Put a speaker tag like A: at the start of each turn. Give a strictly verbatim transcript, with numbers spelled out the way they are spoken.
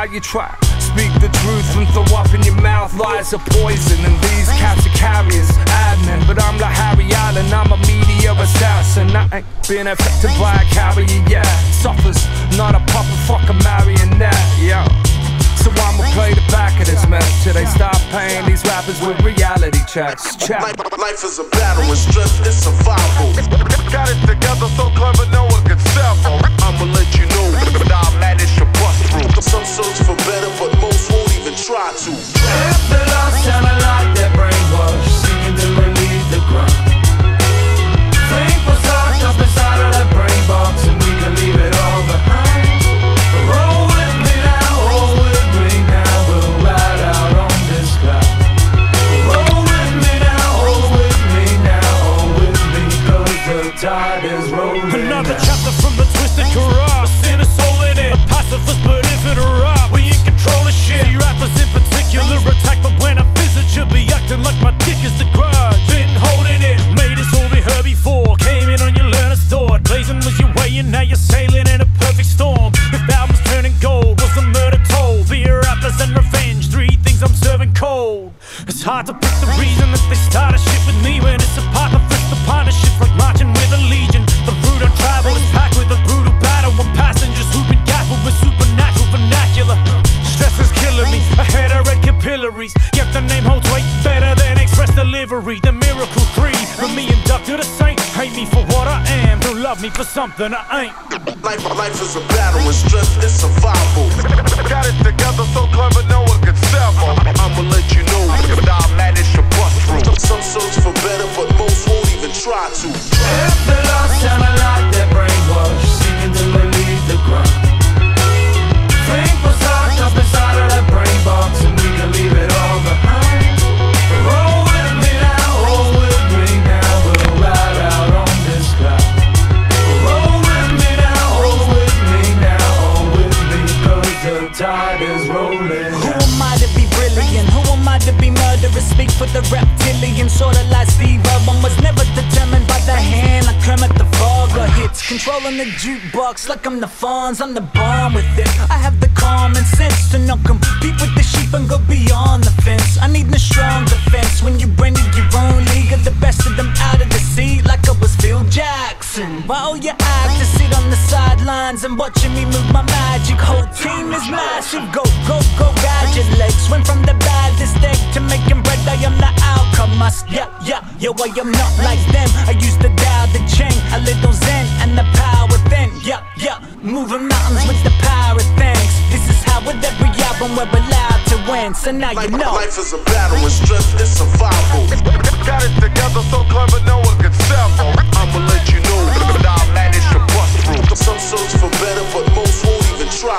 A: you try. Speak the truth and throw up in your mouth. Lies are poison and these cats are carriers. Admin, but I'm like Harry Allen, I'm a media assassin. I ain't been affected by a carrier, yeah. Suffers, not a puppet, fuck a marionette, yeah. So I'ma play the back of this mess till they stop paying these rappers with reality checks. Check.
B: Life, life is a battle and strength is survival. Got it together so clever no one can settle. I'ma let you know that I'll manage to bust through. Some search for better but most won't even try to.
C: If the lost sounded like their brainwash, seeking to relieve the grind. Think what's locked up inside of that brain box and we can leave it all behind. Roll with me now, roll with me now, we'll ride out on this cloud. Roll with me now, roll with me now, roll with me, cause the tide is rolling.
D: Another
C: now.
D: chapter from the twisted corrupt. A sin is soul in it, a pacifist but if it erupt, we in control of shit. See rappers in particular attack, but when I visit you be acting like my dick is the grudge. Been holding it, made this all be heard before. Came in on your learner's thought, blazing was your way and now you're sailing in a perfect storm. If albums turning gold, was the murder told? Beer, rappers and revenge, three things I'm serving cold. It's hard to pick the reason that they started shit with me when it's a part of the partnership like marching with a legion. The route I travel is packed with a brutal battle when passengers whooping gaffled with supernatural vernacular. Stress is killing me, I had a red capillaries, yet the name holds weight better than express delivery. The miracle three, from me inducted a saint. Hate me for what I am, don't love me for something I ain't.
B: Life, life is a battle and strength is survival. Got it together so clever no one can settle. I'ma let you know that I'll manage to bust through. Some search for better but most won't even try to.
C: If the lost sounded like their brainwash, seeking to relieve the grind. Think what's locked up inside of that brain box and we can leave it all behind. Roll with me now, roll with me now, we'll ride out on this cloud. Roll with me now, roll with me now, roll with me, cause the tide is rolling.
E: Who am I to be brilliant? Who am I to be murderous? Speak for the reptilian, sorta like Steve Irwin was never determined by the hand. I come at the fog of hits, controlling the jukebox like I'm the Fonz, I'm the bomb with it. I have the common sense to not compete with the sheep and go beyond the fence. I need a strong defense when you branded your own league of the best of them out of the seat like I was Phil Jackson. While you act to sit on the sidelines and watching me move my magic, whole team is massive. Go, go, go, gadget legs. Went from the baddest egg to making bread. I am the alchemist. Yeah, yeah, yo, I am not like them. I used to dial the chain, a little zen and the power then. Yeah, yeah, moving mountains with the power of thanks. This is how with every album we're allowed to win. So now you know.
B: Life is a battle and strength is survival. Got it together so clever no one can settle. I'ma let you know that I'll manage to bust through. Some search for better but most won't even try